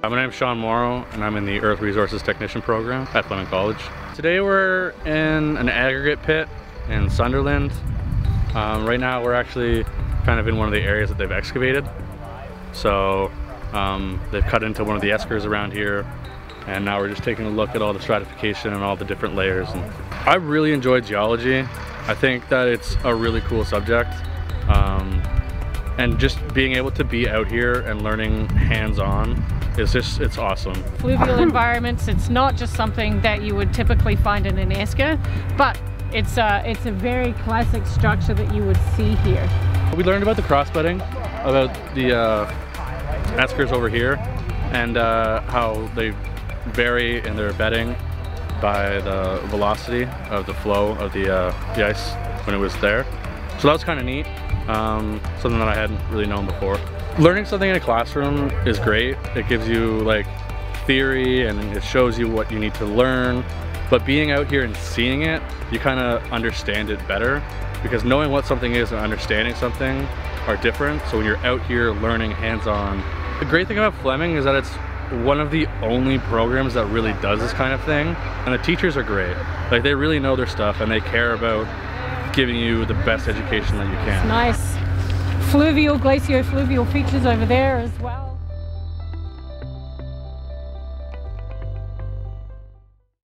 My name is Sean Morrow, and I'm in the Earth Resources Technician program at Fleming College. Today we're in an aggregate pit in Sunderland. Right now we're actually kind of in one of the areas that they've excavated. So they've cut into one of the eskers around here, and now we're just taking a look at all the stratification and all the different layers. And I really enjoy geology. I think that it's a really cool subject. And just being able to be out here and learning hands-on it's awesome. Fluvial environments, it's not just something that you would typically find in an esker, but it's a very classic structure that you would see here. We learned about the cross-bedding, about the eskers over here, and how they vary in their bedding by the velocity of the flow of the ice when it was there. So that was kind of neat, something that I hadn't really known before. Learning something in a classroom is great. It gives you like theory and it shows you what you need to learn, but being out here and seeing it, you kind of understand it better, because knowing what something is and understanding something are different. So when you're out here learning hands-on, the great thing about Fleming is that it's one of the only programs that really does this kind of thing, and the teachers are great. Like, they really know their stuff and they care about giving you the best education that you can. It's nice. Fluvial, glaciofluvial features over there as well.